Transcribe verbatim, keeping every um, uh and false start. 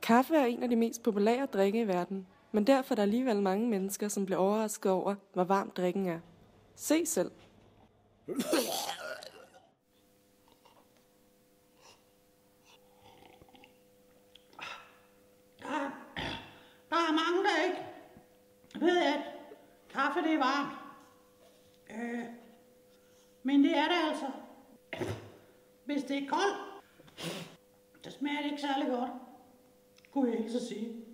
Kaffe er en af de mest populære drikke i verden, men derfor er der alligevel mange mennesker, som bliver overrasket over, hvor varm drikken er. Se selv. Der, der er mange, der ikke ved, at kaffe det er varmt. Øh, men det er det altså. Hvis det er koldt, så smager det ikke særlig godt, kunne jeg ikke så sige.